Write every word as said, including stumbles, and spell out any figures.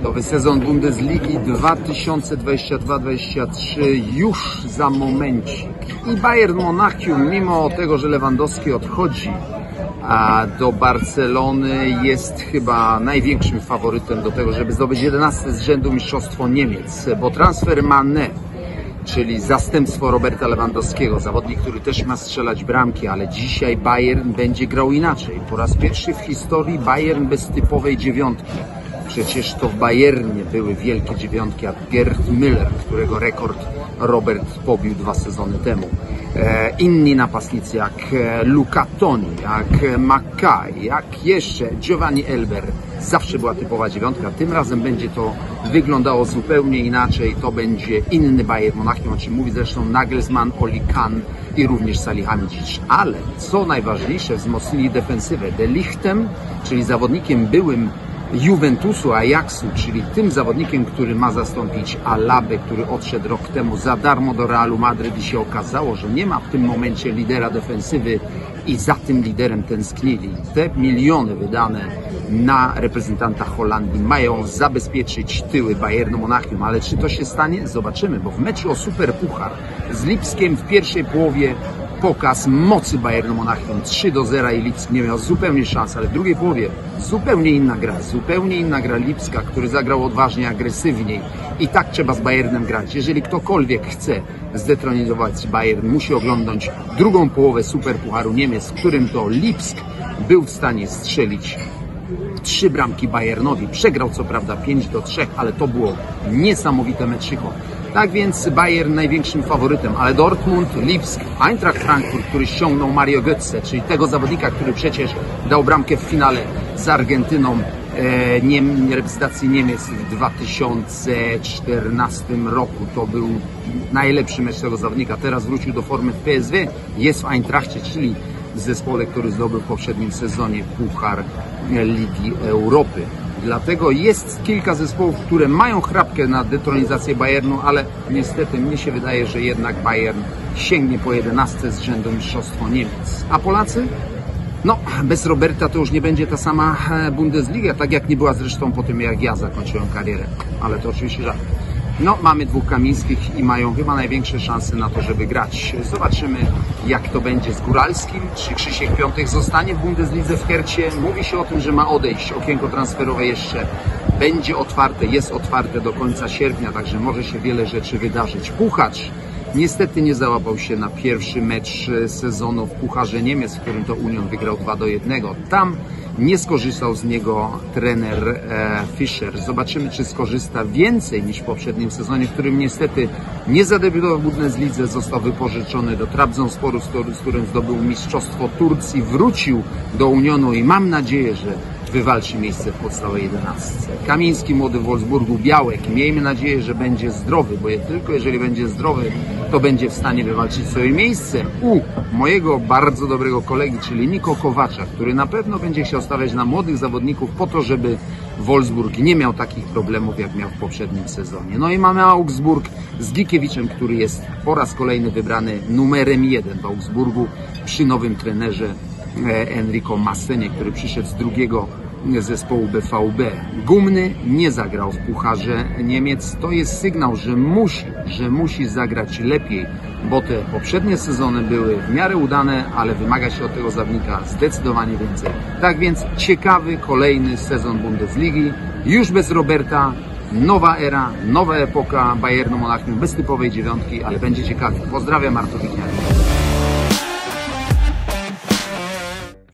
Nowy sezon Bundesligi dwa tysiące dwudziesty drugi dwudziesty trzeci już za momencik. I Bayern Monachium, mimo tego, że Lewandowski odchodzi a do Barcelony, jest chyba największym faworytem do tego, żeby zdobyć jedenaste z rzędu mistrzostwo Niemiec, bo transfer Mané, czyli zastępstwo Roberta Lewandowskiego, zawodnik, który też ma strzelać bramki, ale dzisiaj Bayern będzie grał inaczej. Po raz pierwszy w historii Bayern bez typowej dziewiątki. Przecież to w Bayernie były wielkie dziewiątki, jak Gerd Müller, którego rekord Robert pobił dwa sezony temu. E, inni napastnicy jak Luca Toni, jak Mackay, jak jeszcze Giovanni Elber. Zawsze była typowa dziewiątka. Tym razem będzie to wyglądało zupełnie inaczej. To będzie inny Bayern Monachium, o czym mówi zresztą Nagelsmann, Oli Kahn i również Salihamidzic. Ale co najważniejsze, wzmocnili defensywę. De Lichtem, czyli zawodnikiem byłym Juventusu, Ajaxu, czyli tym zawodnikiem, który ma zastąpić Alabę, który odszedł rok temu za darmo do Realu Madryt i się okazało, że nie ma w tym momencie lidera defensywy i za tym liderem tęsknili. Te miliony wydane na reprezentanta Holandii mają zabezpieczyć tyły Bayernu Monachium, ale czy to się stanie? Zobaczymy, bo w meczu o Superpuchar z Lipskiem w pierwszej połowie pokaz mocy Bayernu Monachium trzy do zera i Lipsk nie miał zupełnie szans, ale w drugiej połowie zupełnie inna gra, zupełnie inna gra Lipska, który zagrał odważnie, agresywniej i tak trzeba z Bayernem grać. Jeżeli ktokolwiek chce zdetronizować Bayern, musi oglądać drugą połowę Superpucharu Niemiec, w którym to Lipsk był w stanie strzelić trzy bramki Bayernowi. Przegrał co prawda pięć do trzech, ale to było niesamowite meczycho. Tak więc Bayern największym faworytem, ale Dortmund, Lipsk, Eintracht Frankfurt, który ściągnął Mario Götze, czyli tego zawodnika, który przecież dał bramkę w finale z Argentyną e, nie, reprezentacji Niemiec w dwa tysiące czternastym roku. To był najlepszy mecz tego zawodnika. Teraz wrócił do formy w P S V, jest w Eintrachcie, czyli w zespole, który zdobył w poprzednim sezonie Puchar Ligi Europy. Dlatego jest kilka zespołów, które mają chrapkę na detronizację Bayernu, ale niestety mnie się wydaje, że jednak Bayern sięgnie po jedenastce z rzędu mistrzostwo Niemiec. A Polacy? No, bez Roberta to już nie będzie ta sama Bundesliga, tak jak nie była zresztą po tym, jak ja zakończyłem karierę. Ale to oczywiście żart. No, mamy dwóch Kamińskich i mają chyba największe szanse na to, żeby grać. Zobaczymy, jak to będzie z Góralskim. Czy Krzysiek Piątek zostanie w Bundeslidze w Hercie? Mówi się o tym, że ma odejść. Okienko transferowe jeszcze będzie otwarte, jest otwarte do końca sierpnia, także może się wiele rzeczy wydarzyć. Puchacz niestety nie załapał się na pierwszy mecz sezonu w Pucharze Niemiec, w którym to Union wygrał dwa do jednego. Tam nie skorzystał z niego trener e, Fischer. Zobaczymy, czy skorzysta więcej niż w poprzednim sezonie, w którym niestety nie zadebiutował w Bundeslidze, został wypożyczony do Trabzonsporu, z którym zdobył mistrzostwo Turcji, wrócił do Unionu i mam nadzieję, że wywalczy miejsce w podstawowej jedenastce. Kamiński, młody w Wolfsburgu, Białek. Miejmy nadzieję, że będzie zdrowy, bo tylko jeżeli będzie zdrowy, to będzie w stanie wywalczyć sobie miejsce u mojego bardzo dobrego kolegi, czyli Niko Kowacza, który na pewno będzie chciał stawiać na młodych zawodników po to, żeby Wolfsburg nie miał takich problemów, jak miał w poprzednim sezonie. No i mamy Augsburg z Gikiewiczem, który jest po raz kolejny wybrany numerem jeden w Augsburgu przy nowym trenerze Enrico Massenie, który przyszedł z drugiego zespołu B V B. Gumny nie zagrał w Pucharze Niemiec. To jest sygnał, że musi, że musi zagrać lepiej, bo te poprzednie sezony były w miarę udane, ale wymaga się od tego zawodnika zdecydowanie więcej. Tak więc ciekawy kolejny sezon Bundesligi, już bez Roberta, nowa era, nowa epoka Bayernu Monachium, bez typowej dziewiątki, ale będzie ciekawy. Pozdrawiam, Artur Wikniak.